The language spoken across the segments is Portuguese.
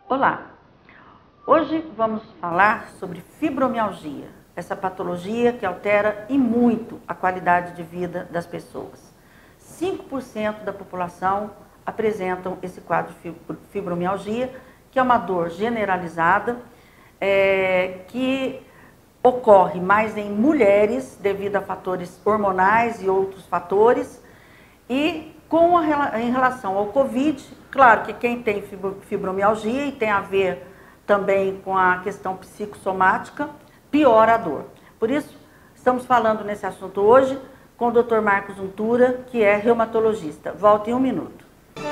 Olá, hoje vamos falar sobre fibromialgia, essa patologia que altera e muito a qualidade de vida das pessoas. 5% da população apresentam esse quadro de fibromialgia, que é uma dor generalizada, que ocorre mais em mulheres devido a fatores hormonais e outros fatores. E em relação ao Covid, claro que quem tem fibromialgia e tem a ver também com a questão psicossomática, piora a dor. Por isso, estamos falando nesse assunto hoje com o Dr. Marcos Untura, que é reumatologista. Volta em 1 minuto.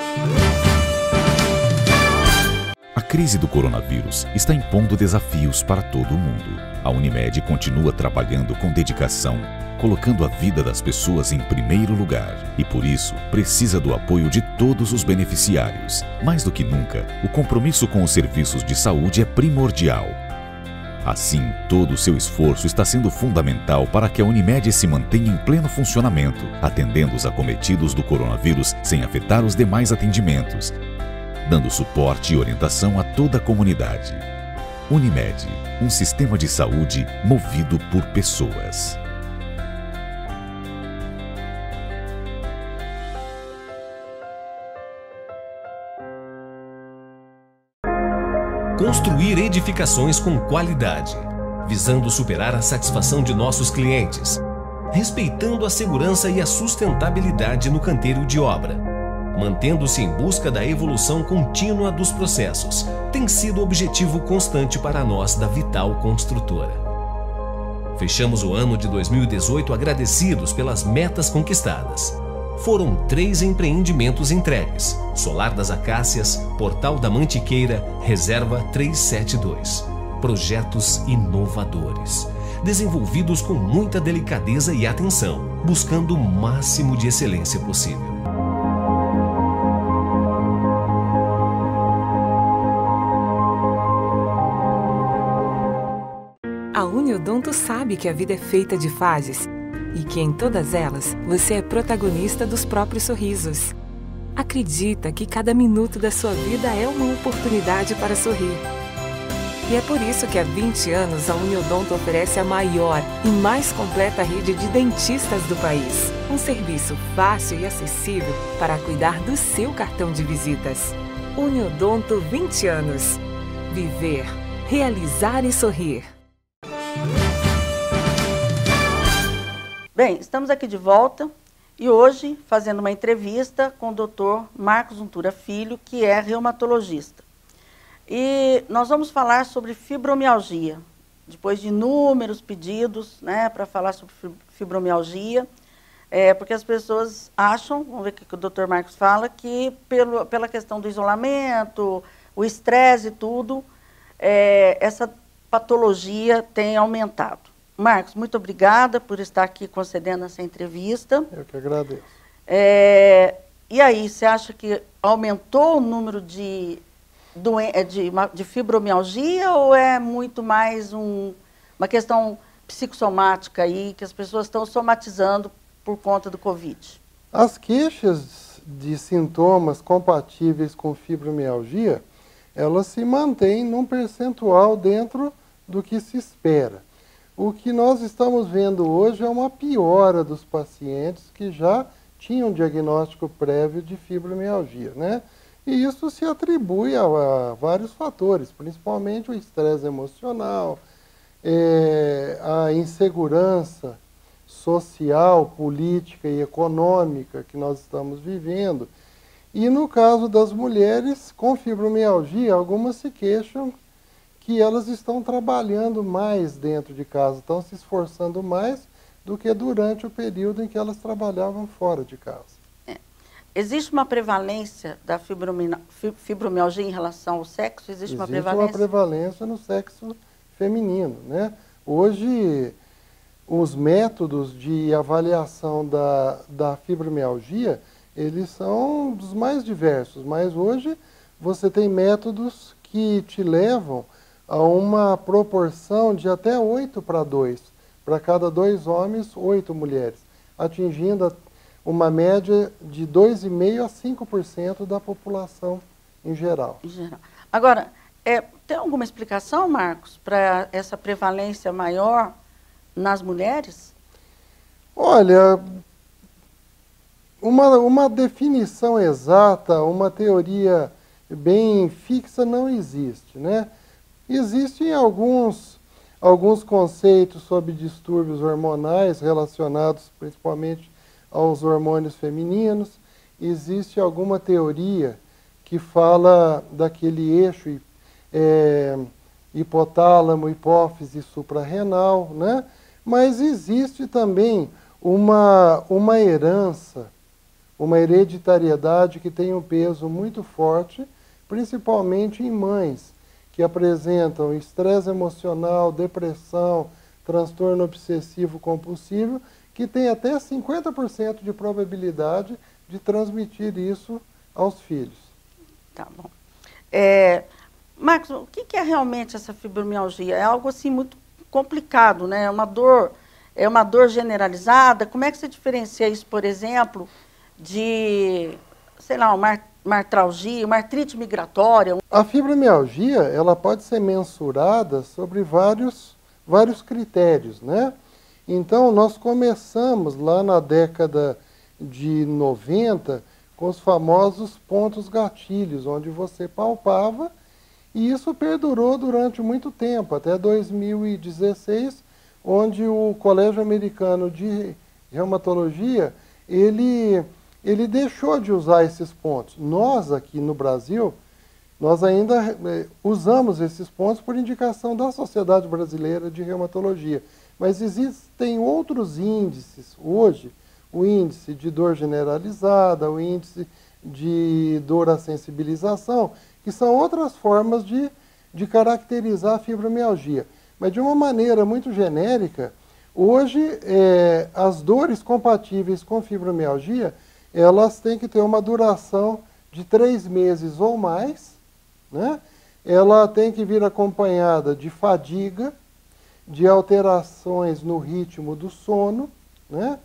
A crise do coronavírus está impondo desafios para todo o mundo. A Unimed continua trabalhando com dedicação, colocando a vida das pessoas em primeiro lugar e, por isso, precisa do apoio de todos os beneficiários. Mais do que nunca, o compromisso com os serviços de saúde é primordial. Assim, todo o seu esforço está sendo fundamental para que a Unimed se mantenha em pleno funcionamento, atendendo os acometidos do coronavírus sem afetar os demais atendimentos, dando suporte e orientação a toda a comunidade. Unimed, um sistema de saúde movido por pessoas. Construir edificações com qualidade, visando superar a satisfação de nossos clientes, respeitando a segurança e a sustentabilidade no canteiro de obra, mantendo-se em busca da evolução contínua dos processos, tem sido objetivo constante para nós da Vital Construtora. Fechamos o ano de 2018 agradecidos pelas metas conquistadas. Foram 3 empreendimentos entregues: Solar das Acácias, Portal da Mantiqueira, Reserva 372. Projetos inovadores, desenvolvidos com muita delicadeza e atenção, buscando o máximo de excelência possível. A Uniodonto sabe que a vida é feita de fases e que em todas elas você é protagonista dos próprios sorrisos. Acredita que cada minuto da sua vida é uma oportunidade para sorrir. E é por isso que há 20 anos a Uniodonto oferece a maior e mais completa rede de dentistas do país. Um serviço fácil e acessível para cuidar do seu cartão de visitas. Uniodonto 20 anos. Viver, realizar e sorrir. Bem, estamos aqui de volta e hoje fazendo uma entrevista com o Dr. Marcos Untura Filho, que é reumatologista. E nós vamos falar sobre fibromialgia, depois de inúmeros pedidos, né, para falar sobre fibromialgia, porque as pessoas acham, vamos ver o que o Dr. Marcos fala, que pela questão do isolamento, o estresse e tudo, essa patologia tem aumentado. Marcos, muito obrigada por estar aqui concedendo essa entrevista. Eu que agradeço. E aí, você acha que aumentou o número de fibromialgia ou é muito mais uma questão psicossomática aí, que as pessoas estão somatizando por conta do Covid? As queixas de sintomas compatíveis com fibromialgia, elas se mantêm num percentual dentro do que se espera. O que nós estamos vendo hoje é uma piora dos pacientes que já tinham diagnóstico prévio de fibromialgia, né? E isso se atribui a vários fatores, principalmente o estresse emocional, a insegurança social, política e econômica que nós estamos vivendo. E no caso das mulheres com fibromialgia, algumas se queixam que elas estão trabalhando mais dentro de casa, estão se esforçando mais do que durante o período em que elas trabalhavam fora de casa. Existe uma prevalência da fibromialgia em relação ao sexo? Existe uma prevalência no sexo feminino, né? Hoje, os métodos de avaliação da fibromialgia, eles são dos mais diversos, mas hoje você tem métodos que te levam a uma proporção de até 8:2. Para cada 2 homens, 8 mulheres, atingindo uma média de 2,5% a 5% da população em geral. Agora, Tem alguma explicação, Marcos, para essa prevalência maior nas mulheres? Olha, uma definição exata, uma teoria bem fixa não existe, né? Existem alguns conceitos sobre distúrbios hormonais relacionados principalmente aos hormônios femininos. Existe alguma teoria que fala daquele eixo hipotálamo, hipófise, suprarrenal, né? Mas existe também uma herança, uma hereditariedade que tem um peso muito forte, principalmente em mães que apresentam estresse emocional, depressão, transtorno obsessivo compulsivo, que tem até 50% de probabilidade de transmitir isso aos filhos. Tá bom. Marcos, o que é realmente essa fibromialgia? É algo assim muito complicado, né? É uma dor generalizada. Como é que você diferencia isso, por exemplo, de, sei lá, uma artralgia, uma artrite migratória? A fibromialgia, ela pode ser mensurada sobre vários critérios, né? Então, nós começamos lá na década de 90 com os famosos pontos gatilhos, onde você palpava, e isso perdurou durante muito tempo, até 2016, onde o Colégio Americano de Reumatologia, ele deixou de usar esses pontos. Nós, aqui no Brasil, nós ainda usamos esses pontos por indicação da Sociedade Brasileira de Reumatologia. Mas existem outros índices hoje, o índice de dor generalizada, o índice de dor à sensibilização, que são outras formas de caracterizar a fibromialgia. Mas de uma maneira muito genérica, hoje as dores compatíveis com fibromialgia, elas têm que ter uma duração de 3 meses ou mais, né? Ela tem que vir acompanhada de fadiga, de alterações no ritmo do sono, né?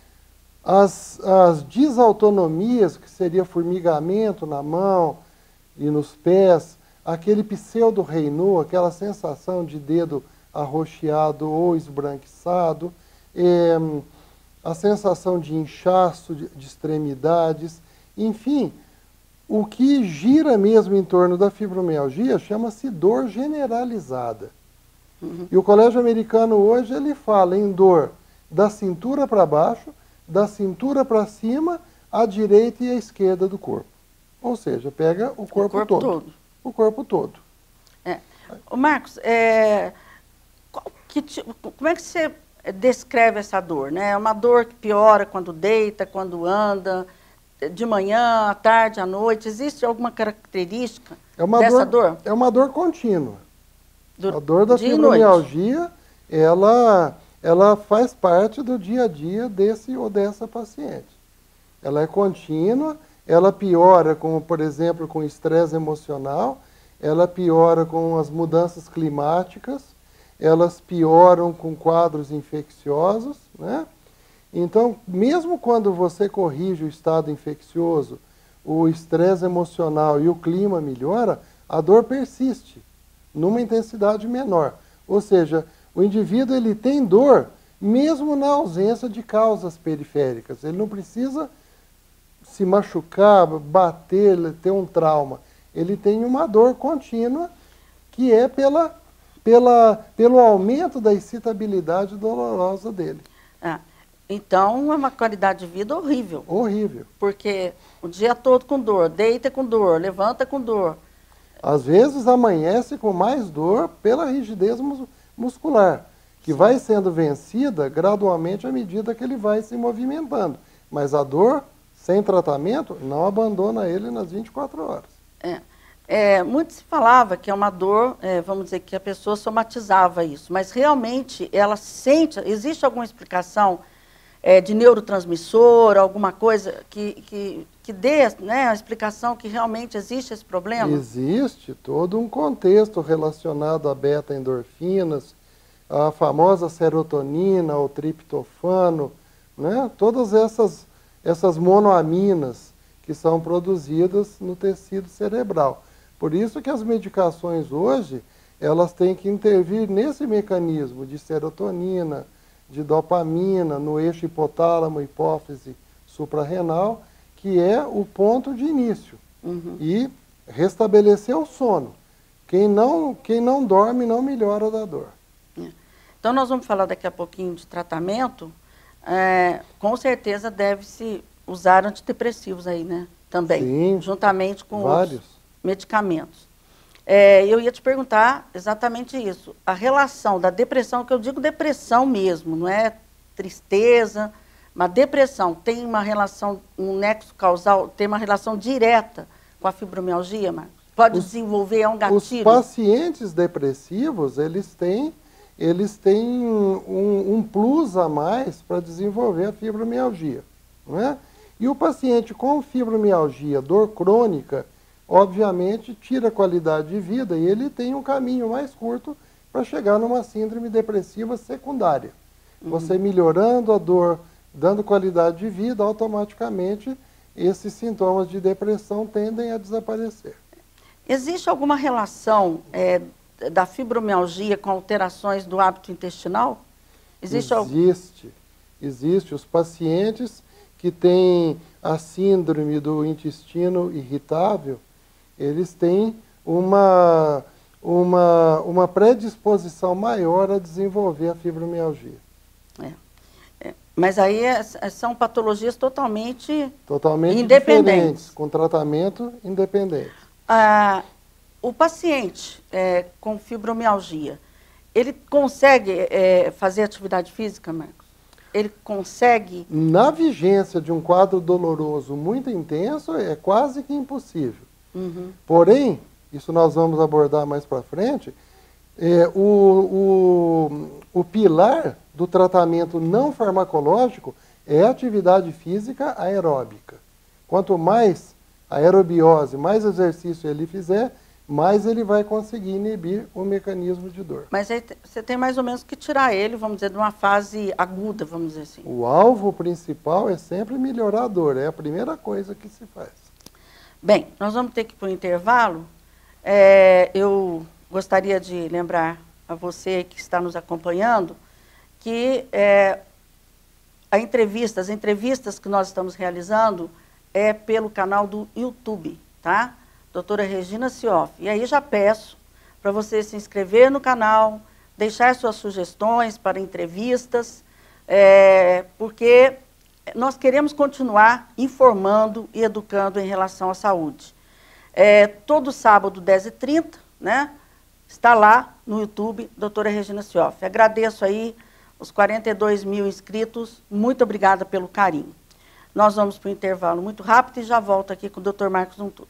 As desautonomias, que seria formigamento na mão e nos pés, aquele pseudo-Raynaud, aquela sensação de dedo arroxeado ou esbranquiçado, a sensação de inchaço de extremidades, enfim, o que gira mesmo em torno da fibromialgia chama-se dor generalizada. E o Colégio Americano hoje ele fala em dor da cintura para baixo, da cintura para cima, à direita e à esquerda do corpo. Ou seja, pega o corpo todo. O corpo todo. Marcos, como é que você descreve essa dor, né? É uma dor que piora quando deita, quando anda, de manhã, à tarde, à noite. Existe alguma característica dessa dor? É uma dor contínua. A dor da fibromialgia, ela faz parte do dia a dia desse ou dessa paciente. Ela é contínua, ela piora, por exemplo, com estresse emocional, ela piora com as mudanças climáticas, elas pioram com quadros infecciosos, né? Então, mesmo quando você corrige o estado infeccioso, o estresse emocional e o clima melhora, a dor persiste, numa intensidade menor. Ou seja, o indivíduo ele tem dor mesmo na ausência de causas periféricas. Ele não precisa se machucar, bater, ter um trauma. Ele tem uma dor contínua que é pelo aumento da excitabilidade dolorosa dele. Então, é uma qualidade de vida horrível. Horrível. Porque o dia todo com dor, deita com dor, levanta com dor. Às vezes amanhece com mais dor pela rigidez muscular, que vai sendo vencida gradualmente à medida que ele vai se movimentando. Mas a dor, sem tratamento, não abandona ele nas 24 horas. Muito se falava que é uma dor, vamos dizer que a pessoa somatizava isso, mas realmente ela sente, existe alguma explicação de neurotransmissor, alguma coisa que dê, né, a explicação que realmente existe esse problema? Existe todo um contexto relacionado a beta-endorfinas, a famosa serotonina, o triptofano, né? Todas essas monoaminas que são produzidas no tecido cerebral. Por isso que as medicações hoje, elas têm que intervir nesse mecanismo de serotonina, de dopamina, no eixo hipotálamo, hipófise, suprarrenal, que é o ponto de início. E restabelecer o sono. Quem não dorme não melhora da dor. Então nós vamos falar daqui a pouquinho de tratamento. Com certeza deve-se usar antidepressivos aí, né? Também, sim, juntamente com vários os medicamentos. Eu ia te perguntar exatamente isso. A relação da depressão, que eu digo depressão mesmo, não é tristeza, mas depressão tem uma relação, um nexo causal, tem uma relação direta com a fibromialgia, Marcos? Pode desenvolver, é um gatilho? Os pacientes depressivos, eles têm um plus a mais para desenvolver a fibromialgia, não é? E o paciente com fibromialgia, dor crônica, obviamente tira a qualidade de vida e ele tem um caminho mais curto para chegar numa síndrome depressiva secundária. Você melhorando a dor, dando qualidade de vida, automaticamente esses sintomas de depressão tendem a desaparecer. Existe alguma relação da fibromialgia com alterações do hábito intestinal? Existe. Os pacientes que têm a síndrome do intestino irritável, eles têm uma predisposição maior a desenvolver a fibromialgia. Mas aí são patologias totalmente independentes. Diferentes, com tratamento independente. O paciente com fibromialgia, ele consegue fazer atividade física, Marcos? Ele consegue? Na vigência de um quadro doloroso muito intenso, é quase que impossível. Porém, isso nós vamos abordar mais para frente, o pilar do tratamento não farmacológico é a atividade física aeróbica. Quanto mais aerobiose, mais exercício ele fizer, mais ele vai conseguir inibir o mecanismo de dor. Mas aí você tem mais ou menos que tirar ele, vamos dizer, de uma fase aguda, vamos dizer assim. O alvo principal é sempre melhorar a dor, é a primeira coisa que se faz. Bem, nós vamos ter que ir para o intervalo. Eu gostaria de lembrar a você que está nos acompanhando que as entrevistas que nós estamos realizando é pelo canal do YouTube, tá? Doutora Regina Sioff. E aí já peço para você se inscrever no canal, deixar suas sugestões para entrevistas, porque nós queremos continuar informando e educando em relação à saúde. Todo sábado, 10h30, né? Está lá no YouTube, doutora Regina Sioff. Agradeço aí os 42 mil inscritos, muito obrigada pelo carinho. Nós vamos para o intervalo muito rápido e já volto aqui com o Dr. Marcos Untura.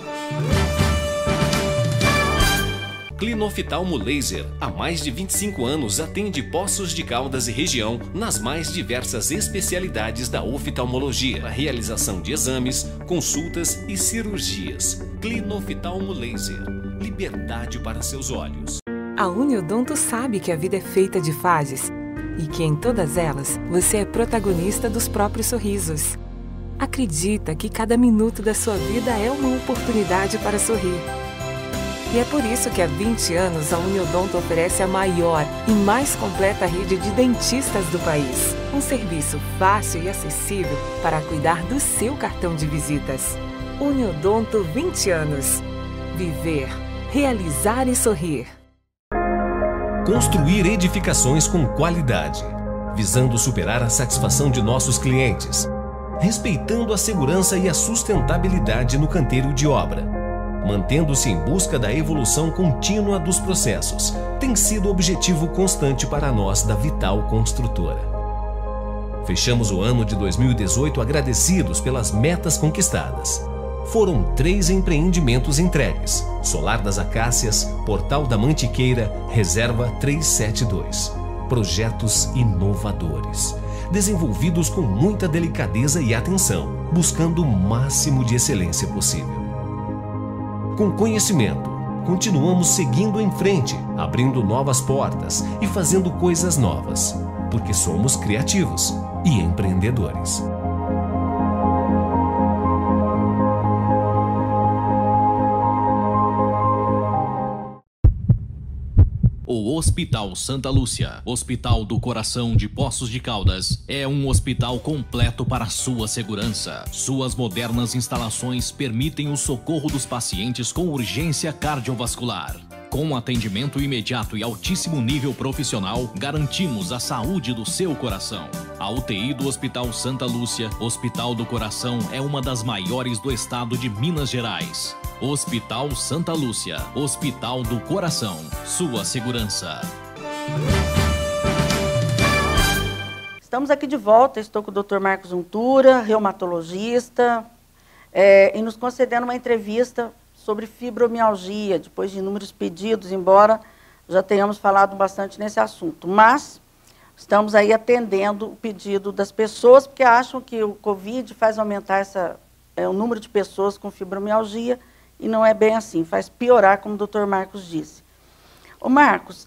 Clinoftalmo Laser, há mais de 25 anos atende Poços de Caldas e região nas mais diversas especialidades da oftalmologia, a realização de exames, consultas e cirurgias. Clinoftalmo Laser, liberdade para seus olhos. A Uniodonto sabe que a vida é feita de fases e que em todas elas você é protagonista dos próprios sorrisos. Acredita que cada minuto da sua vida é uma oportunidade para sorrir. E é por isso que há 20 anos a Uniodonto oferece a maior e mais completa rede de dentistas do país. Um serviço fácil e acessível para cuidar do seu cartão de visitas. Uniodonto 20 anos. Viver, realizar e sorrir. Construir edificações com qualidade, visando superar a satisfação de nossos clientes, respeitando a segurança e a sustentabilidade no canteiro de obra, mantendo-se em busca da evolução contínua dos processos, tem sido objetivo constante para nós da Vital Construtora. Fechamos o ano de 2018 agradecidos pelas metas conquistadas. Foram 3 empreendimentos entregues: Solar das Acácias, Portal da Mantiqueira, Reserva 372. Projetos inovadores, desenvolvidos com muita delicadeza e atenção, buscando o máximo de excelência possível. Com conhecimento, continuamos seguindo em frente, abrindo novas portas e fazendo coisas novas, porque somos criativos e empreendedores. O Hospital Santa Lúcia, Hospital do Coração de Poços de Caldas, é um hospital completo para sua segurança. Suas modernas instalações permitem o socorro dos pacientes com urgência cardiovascular. Com atendimento imediato e altíssimo nível profissional, garantimos a saúde do seu coração. A UTI do Hospital Santa Lúcia, Hospital do Coração, é uma das maiores do estado de Minas Gerais. Hospital Santa Lúcia, Hospital do Coração, sua segurança. Estamos aqui de volta, estou com o Dr. Marcos Untura, reumatologista, e nos concedendo uma entrevista sobre fibromialgia, depois de inúmeros pedidos, embora já tenhamos falado bastante nesse assunto. Mas estamos aí atendendo o pedido das pessoas, porque acham que o Covid faz aumentar o número de pessoas com fibromialgia, e não é bem assim, faz piorar, como o Dr. Marcos disse. Ô Marcos,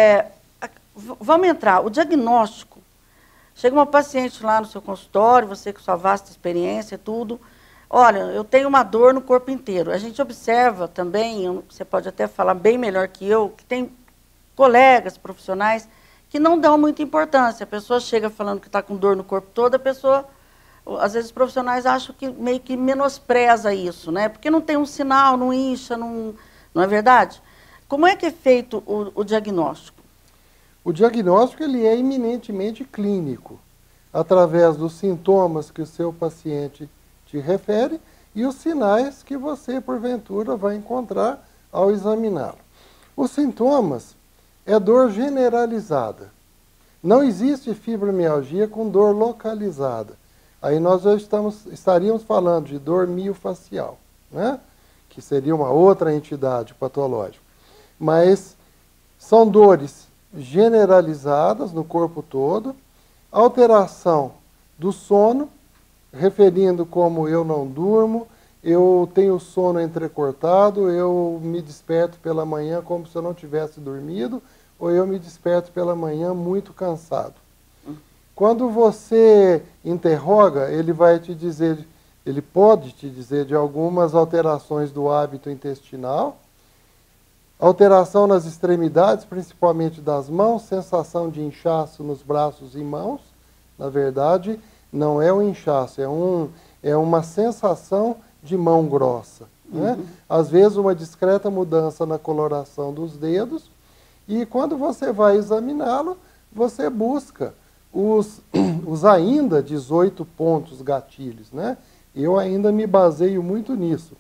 vamos entrar, o diagnóstico. Chega uma paciente lá no seu consultório, você com sua vasta experiência, tudo. Olha, eu tenho uma dor no corpo inteiro. A gente observa também, você pode até falar bem melhor que eu, que tem colegas profissionais que não dão muita importância. A pessoa chega falando que está com dor no corpo todo, a pessoa, às vezes os profissionais acham que meio que menospreza isso, né? Porque não tem um sinal, não incha, não é verdade? Como é que é feito o diagnóstico? O diagnóstico ele é eminentemente clínico, através dos sintomas que o seu paciente te refere e os sinais que você, porventura, vai encontrar ao examiná-lo. Os sintomas é dor generalizada. Não existe fibromialgia com dor localizada. Aí nós já estaríamos falando de dor miofacial, né? Que seria uma outra entidade patológica. Mas são dores generalizadas no corpo todo, alteração do sono, referindo como eu não durmo, eu tenho sono entrecortado, eu me desperto pela manhã como se eu não tivesse dormido, ou eu me desperto pela manhã muito cansado. Quando você interroga, ele vai te dizer, ele pode te dizer de algumas alterações do hábito intestinal, alteração nas extremidades, principalmente das mãos, sensação de inchaço nos braços e mãos, na verdade, não é um inchaço, é uma sensação de mão grossa. Né? Às vezes uma discreta mudança na coloração dos dedos, e quando você vai examiná-lo, você busca os ainda 18 pontos gatilhos. Né? Eu ainda me baseio muito nisso.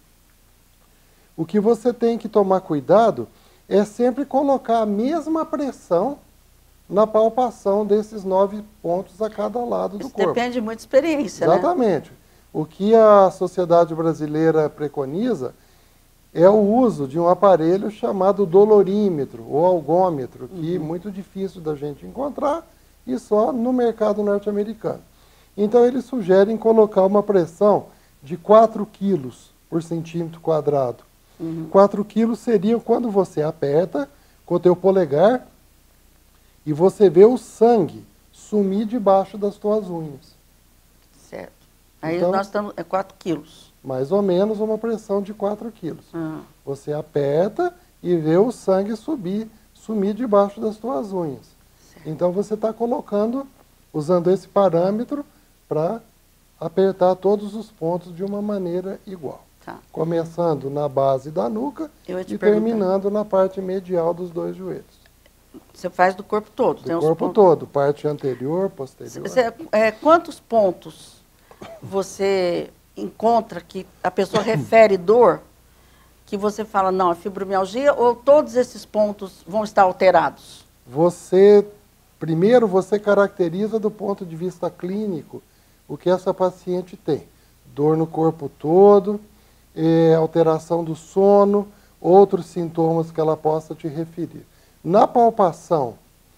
O que você tem que tomar cuidado é sempre colocar a mesma pressão na palpação desses 9 pontos a cada lado do corpo. Depende muito de experiência, Exatamente. Né? O que a Sociedade Brasileira preconiza é o uso de um aparelho chamado dolorímetro ou algômetro, que é muito difícil da gente encontrar e só no mercado norte-americano. Então eles sugerem colocar uma pressão de 4 quilos por centímetro quadrado. 4 quilos seria quando você aperta com o teu polegar e você vê o sangue sumir debaixo das tuas unhas. Certo. Aí então, nós estamos, 4 quilos. Mais ou menos uma pressão de 4 quilos. Você aperta e vê o sangue sumir debaixo das tuas unhas. Certo. Então você está colocando, usando esse parâmetro para apertar todos os pontos de uma maneira igual. Tá. Começando na base da nuca e terminando na parte medial dos 2 joelhos. Você faz do corpo todo? Do corpo todo, parte anterior, posterior. Quantos pontos você encontra que a pessoa refere dor, que você fala, não, é fibromialgia, ou todos esses pontos vão estar alterados? Primeiro você caracteriza do ponto de vista clínico o que essa paciente tem. Dor no corpo todo, alteração do sono, outros sintomas que ela possa te referir. Na palpação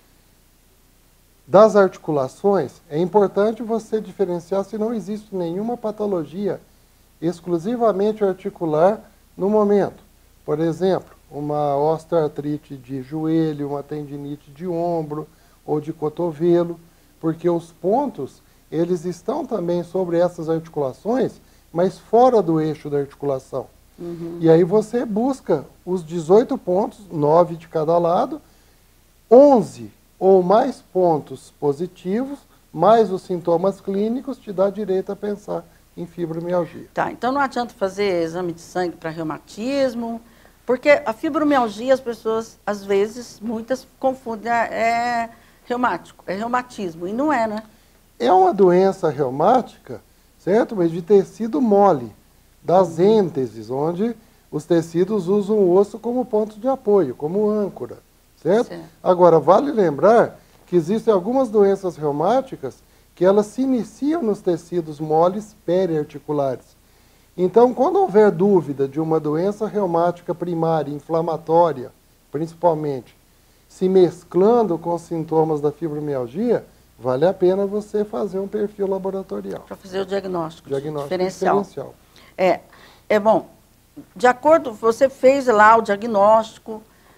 das articulações, é importante você diferenciar se não existe nenhuma patologia exclusivamente articular no momento. Por exemplo, uma osteoartrite de joelho, uma tendinite de ombro ou de cotovelo, porque os pontos, eles estão também sobre essas articulações, mas fora do eixo da articulação. E aí você busca os 18 pontos, 9 de cada lado, 11 ou mais pontos positivos, mais os sintomas clínicos, te dá direito a pensar em fibromialgia. Tá, então não adianta fazer exame de sangue para reumatismo, porque a fibromialgia as pessoas, às vezes, muitas confundem, é reumático, é reumatismo, e não é, né? É uma doença reumática, certo? Mas de tecido mole, das ênteses, onde os tecidos usam o osso como ponto de apoio, como âncora, certo? Agora, vale lembrar que existem algumas doenças reumáticas que elas se iniciam nos tecidos moles periarticulares. Então, quando houver dúvida de uma doença reumática primária, inflamatória, principalmente, se mesclando com os sintomas da fibromialgia, vale a pena você fazer um perfil laboratorial. Para fazer o diagnóstico Diferencial. É bom, de acordo, você fez lá o diagnóstico,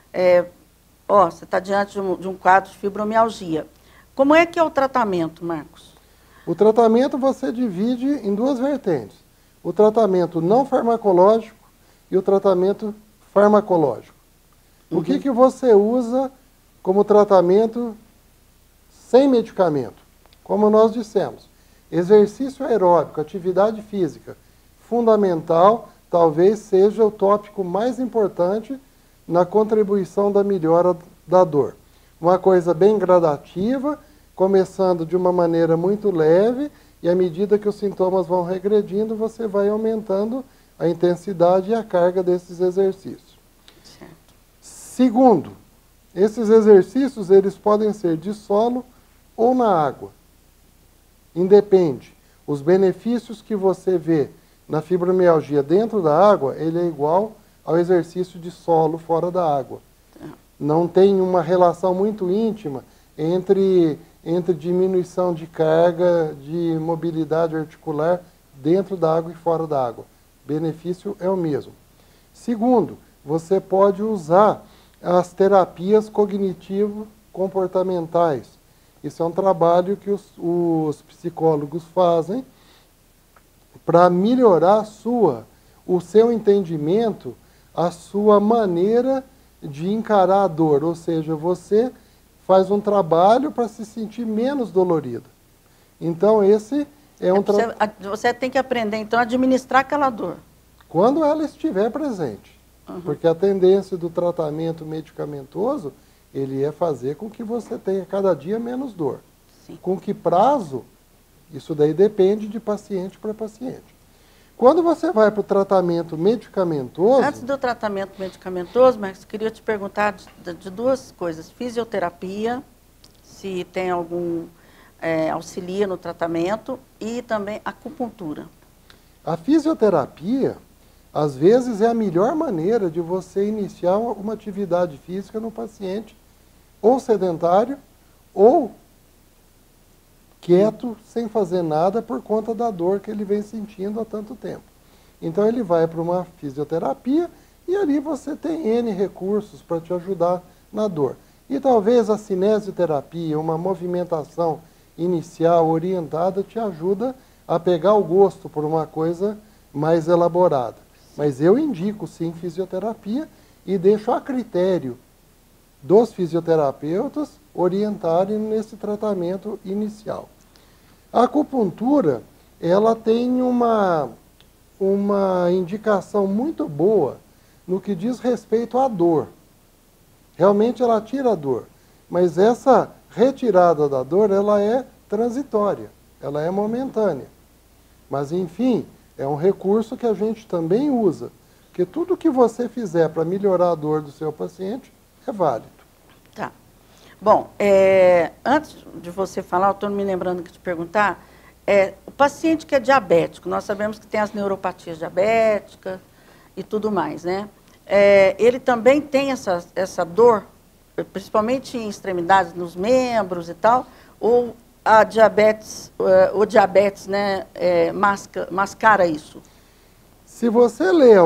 você está diante de um quadro de fibromialgia. Como é que é o tratamento, Marcos? O tratamento você divide em duas vertentes. O tratamento não farmacológico e o tratamento farmacológico. O que você usa como tratamento sem medicamento? Como nós dissemos, exercício aeróbico, atividade física, fundamental, talvez seja o tópico mais importante na contribuição da melhora da dor. Uma coisa bem gradativa, começando de uma maneira muito leve, e à medida que os sintomas vão regredindo, você vai aumentando a intensidade e a carga desses exercícios. Certo. Segundo, esses exercícios eles podem ser de solo ou na água. Independe. Os benefícios que você vê na fibromialgia dentro da água, ele é igual ao exercício de solo fora da água. Não tem uma relação muito íntima entre diminuição de carga, de mobilidade articular dentro da água e fora da água. O benefício é o mesmo. Segundo, você pode usar as terapias cognitivo-comportamentais. Isso é um trabalho que os psicólogos fazem para melhorar o seu entendimento, a sua maneira de encarar a dor. Ou seja, você faz um trabalho para se sentir menos dolorido. Então, esse é um trabalho... Você tem que aprender, então, a administrar aquela dor. Quando ela estiver presente. Porque a tendência do tratamento medicamentoso, ele é fazer com que você tenha cada dia menos dor. Sim. Com que prazo? Isso daí depende de paciente para paciente. Quando você vai para o tratamento medicamentoso... Antes do tratamento medicamentoso, Marcos, queria te perguntar de duas coisas. Fisioterapia, se tem algum auxilia no tratamento, e também acupuntura. A fisioterapia, às vezes, é a melhor maneira de você iniciar uma atividade física no paciente ou sedentário ou quieto, sem fazer nada por conta da dor que ele vem sentindo há tanto tempo. Então ele vai para uma fisioterapia e ali você tem N recursos para te ajudar na dor. E talvez a cinesioterapia, uma movimentação inicial orientada, te ajuda a pegar o gosto por uma coisa mais elaborada. Mas eu indico sim fisioterapia e deixo a critério dos fisioterapeutas orientarem nesse tratamento inicial. A acupuntura, ela tem uma indicação muito boa no que diz respeito à dor. Realmente ela tira a dor, mas essa retirada da dor, ela é transitória, ela é momentânea. Mas, enfim, é um recurso que a gente também usa, porque tudo que você fizer para melhorar a dor do seu paciente é válido. Tá. Bom, antes de você falar, eu estou me lembrando que te perguntar, o paciente que é diabético, nós sabemos que tem as neuropatias diabéticas e tudo mais, né? Ele também tem essa dor, principalmente em extremidades, nos membros e tal, ou a diabetes, o diabetes, né, mascara isso? Se você lê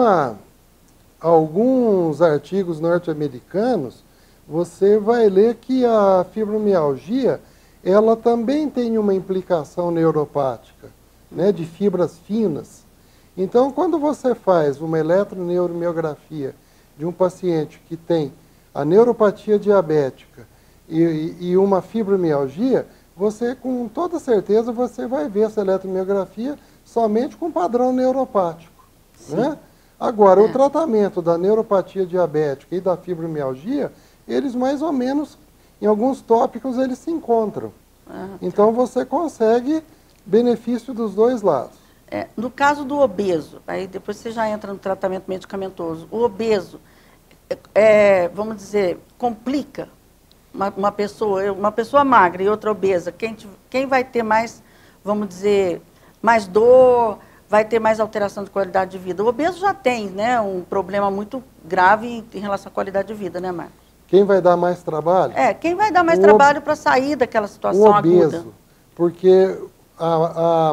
alguns artigos norte-americanos, você vai ler que a fibromialgia, ela também tem uma implicação neuropática, né, de fibras finas. Então, quando você faz uma eletroneuromiografia de um paciente que tem a neuropatia diabética e uma fibromialgia, você, com toda certeza, você vai ver essa eletromiografia somente com padrão neuropático, né? Agora, o tratamento da neuropatia diabética e da fibromialgia, eles mais ou menos, em alguns tópicos, eles se encontram. Então, você consegue benefício dos dois lados. No caso do obeso, aí depois você já entra no tratamento medicamentoso, o obeso, vamos dizer, complica uma pessoa magra e outra obesa, quem vai ter mais, vamos dizer, mais dor, vai ter mais alteração de qualidade de vida? O obeso já tem, né, um problema muito grave em relação à qualidade de vida, né, Marcos? Quem vai dar mais trabalho? Quem vai dar mais trabalho para sair daquela situação o obeso, aguda? Porque a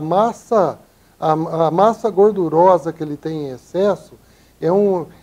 massa gordurosa que ele tem em excesso é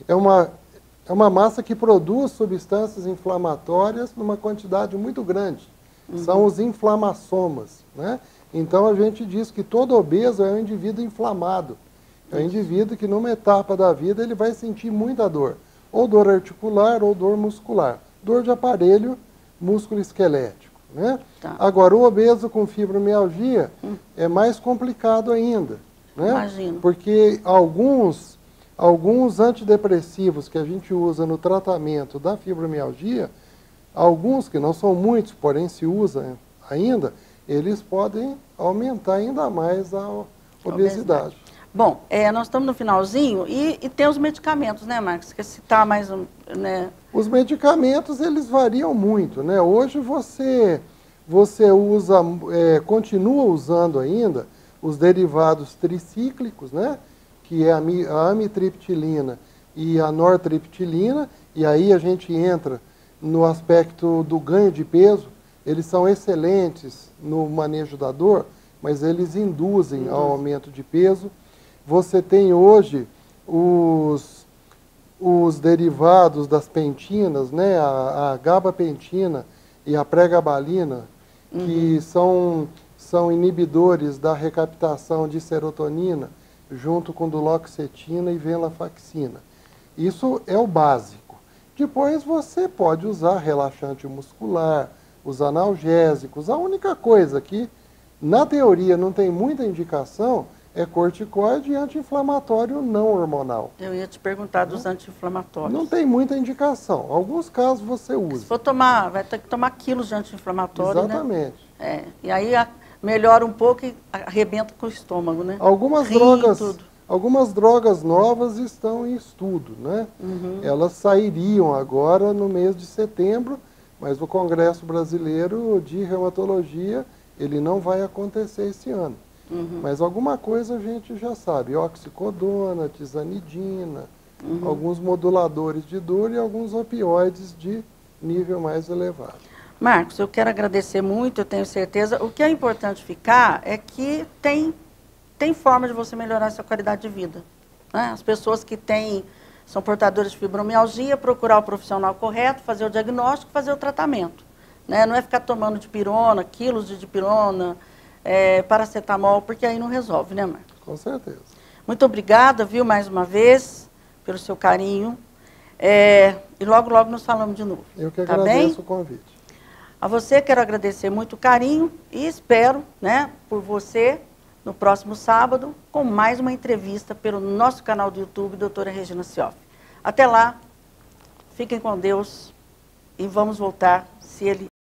uma massa que produz substâncias inflamatórias numa quantidade muito grande. São os inflamassomas, né? Então a gente diz que todo obeso é um indivíduo inflamado. É um indivíduo que numa etapa da vida ele vai sentir muita dor. Ou dor articular ou dor muscular. Dor de aparelho músculo-esquelético, né? Agora, o obeso com fibromialgia é mais complicado ainda, né? Imagino. Porque alguns antidepressivos que a gente usa no tratamento da fibromialgia, alguns, que não são muitos, porém se usa ainda, eles podem aumentar ainda mais a obesidade. Bom, nós estamos no finalzinho e tem os medicamentos, né, Marcos? Quer citar mais um, né? Os medicamentos, eles variam muito, né? Hoje você usa, continua usando ainda os derivados tricíclicos, né? Que é a amitriptilina e a nortriptilina, e aí a gente entra no aspecto do ganho de peso. Eles são excelentes no manejo da dor, mas eles induzem ao aumento de peso. Você tem hoje os derivados das pentinas, né? A gabapentina e a pregabalina, que são inibidores da recaptação de serotonina, junto com duloxetina e venlafaxina. Isso é o básico. Depois você pode usar relaxante muscular, os analgésicos. A única coisa que, na teoria, não tem muita indicação é corticoide e anti-inflamatório não hormonal. Eu ia te perguntar dos anti-inflamatórios. Não tem muita indicação. Alguns casos você usa. Se for tomar, vai ter que tomar quilos de anti-inflamatório, exatamente. Né? E aí melhora um pouco e arrebenta com o estômago, né? Algumas drogas novas estão em estudo, né? Elas sairiam agora no mês de setembro, mas o Congresso Brasileiro de Reumatologia, ele não vai acontecer esse ano. Mas alguma coisa a gente já sabe, oxicodona, tizanidina, alguns moduladores de dor e alguns opioides de nível mais elevado. Marcos, eu quero agradecer muito, eu tenho certeza. O que é importante ficar é que tem forma de você melhorar a sua qualidade de vida, né? As pessoas que são portadoras de fibromialgia, procurar o profissional correto, fazer o diagnóstico, fazer o tratamento, né? Não é ficar tomando dipirona, quilos de dipirona, paracetamol, porque aí não resolve, né, Marcos? Com certeza. Muito obrigada, viu, mais uma vez, pelo seu carinho. E logo, logo nos falamos de novo. Eu que agradeço o convite. A você quero agradecer muito o carinho e espero, né, por você, no próximo sábado, com mais uma entrevista pelo nosso canal do YouTube, doutora Regina Cioff. Até lá, fiquem com Deus e vamos voltar, se Ele